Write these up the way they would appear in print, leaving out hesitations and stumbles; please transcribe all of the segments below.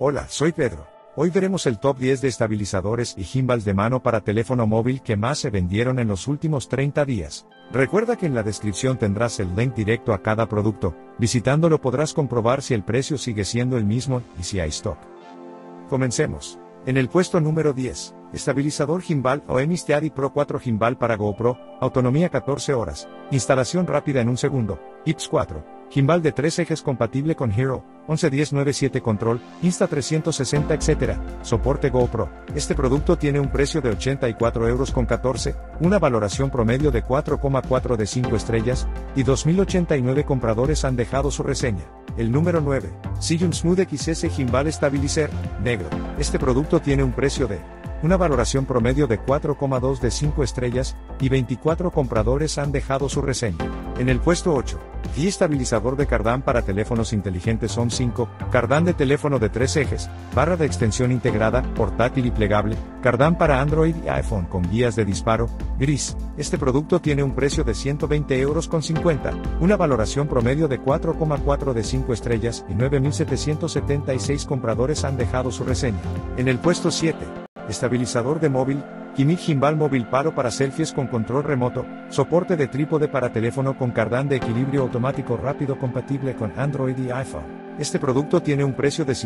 Hola, soy Pedro. Hoy veremos el top 10 de estabilizadores y gimbals de mano para teléfono móvil que más se vendieron en los últimos 30 días. Recuerda que en la descripción tendrás el link directo a cada producto. Visitándolo podrás comprobar si el precio sigue siendo el mismo y si hay stock. Comencemos. En el puesto número 10, estabilizador gimbal OEMI Steady Pro 4 gimbal para GoPro, autonomía 14 horas, instalación rápida en un segundo, IPS 4, gimbal de 3 ejes compatible con Hero, 111097 control, Insta360 etc. Soporte GoPro. Este producto tiene un precio de 84,14 €, una valoración promedio de 4,4 de 5 estrellas, y 2089 compradores han dejado su reseña. El número 9, Zhiyun Smooth XS Gimbal Stabilizer, negro. Este producto tiene un precio de una valoración promedio de 4,2 de 5 estrellas, y 24 compradores han dejado su reseña. En el puesto 8, Qi estabilizador de Cardan para teléfonos inteligentes ON 5, Cardan de teléfono de 3 ejes, barra de extensión integrada, portátil y plegable, Cardan para Android y iPhone con guías de disparo, gris. Este producto tiene un precio de 120,50 €, una valoración promedio de 4,4 de 5 estrellas, y 9.776 compradores han dejado su reseña. En el puesto 7, estabilizador de móvil, Kimik Gimbal Móvil Paro para selfies con control remoto, soporte de trípode para teléfono con Cardan de equilibrio automático rápido compatible con Android y iPhone. Este producto tiene un precio de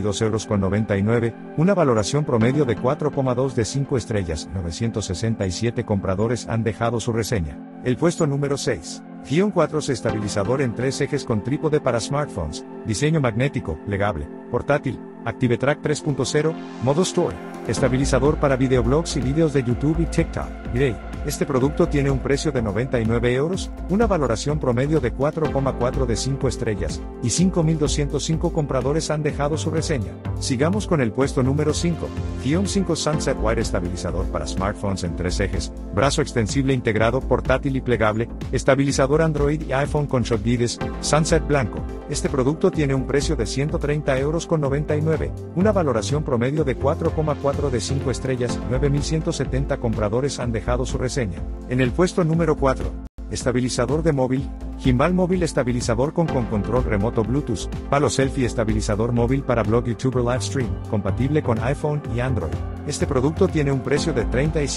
52,99 €, una valoración promedio de 4,2 de 5 estrellas, 967 compradores han dejado su reseña. El puesto número 6. Gion 4 estabilizador en 3 ejes con trípode para smartphones, diseño magnético, plegable, portátil, ActiveTrack 3.0, modo Store, estabilizador para videoblogs y vídeos de YouTube y TikTok. Grey. Este producto tiene un precio de 99 €, una valoración promedio de 4,4 de 5 estrellas, y 5.205 compradores han dejado su reseña. Sigamos con el puesto número 5, Gion 5 Sunset Wire estabilizador para smartphones en 3 ejes, brazo extensible integrado, portátil y plegable, estabilizador Android y iPhone con shotguides, Sunset blanco. Este producto tiene un precio de 130,99 €, una valoración promedio de 4,4 de 5 estrellas, 9.170 compradores han dejado su reseña. En el puesto número 4, estabilizador de móvil, Gimbal móvil estabilizador con control remoto Bluetooth, palo selfie estabilizador móvil para blog YouTuber Livestream, compatible con iPhone y Android. Este producto tiene un precio de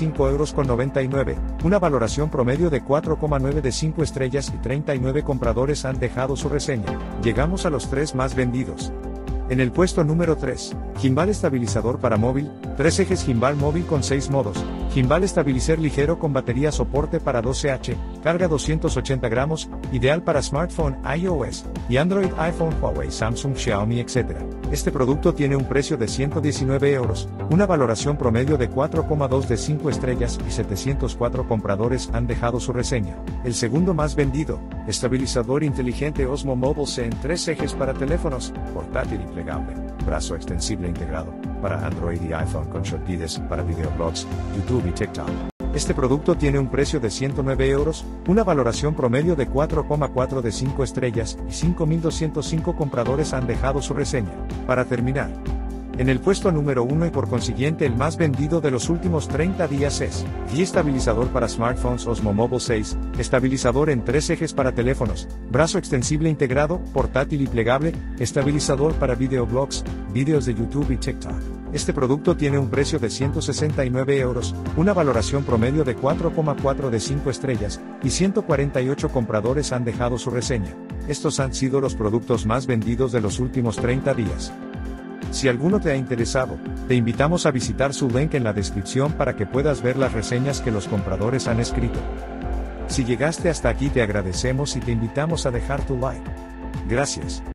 35,99 €, una valoración promedio de 4,9 de 5 estrellas y 39 compradores han dejado su reseña. Llegamos a los 3 más vendidos. En el puesto número 3, gimbal estabilizador para móvil, 3 ejes gimbal móvil con 6 modos, gimbal estabilizer ligero con batería soporte para 12H, carga 280 gramos, ideal para smartphone, iOS, y Android, iPhone, Huawei, Samsung, Xiaomi, etc. Este producto tiene un precio de 119 €, una valoración promedio de 4,2 de 5 estrellas y 704 compradores han dejado su reseña. El segundo más vendido, estabilizador inteligente Osmo Mobile C en 3 ejes para teléfonos, portátil y plegable, brazo extensible integrado, para Android y iPhone con shotguides, para videoblogs, YouTube y TikTok. Este producto tiene un precio de 109 €, una valoración promedio de 4,4 de 5 estrellas, y 5.205 compradores han dejado su reseña. Para terminar, en el puesto número 1 y por consiguiente el más vendido de los últimos 30 días es Qi estabilizador para smartphones Osmo Mobile 6, estabilizador en 3 ejes para teléfonos, brazo extensible integrado, portátil y plegable, estabilizador para videoblogs, vídeos de YouTube y TikTok. Este producto tiene un precio de 169 €, una valoración promedio de 4,4 de 5 estrellas, y 148 compradores han dejado su reseña. Estos han sido los productos más vendidos de los últimos 30 días. Si alguno te ha interesado, te invitamos a visitar su link en la descripción para que puedas ver las reseñas que los compradores han escrito. Si llegaste hasta aquí te agradecemos y te invitamos a dejar tu like. Gracias.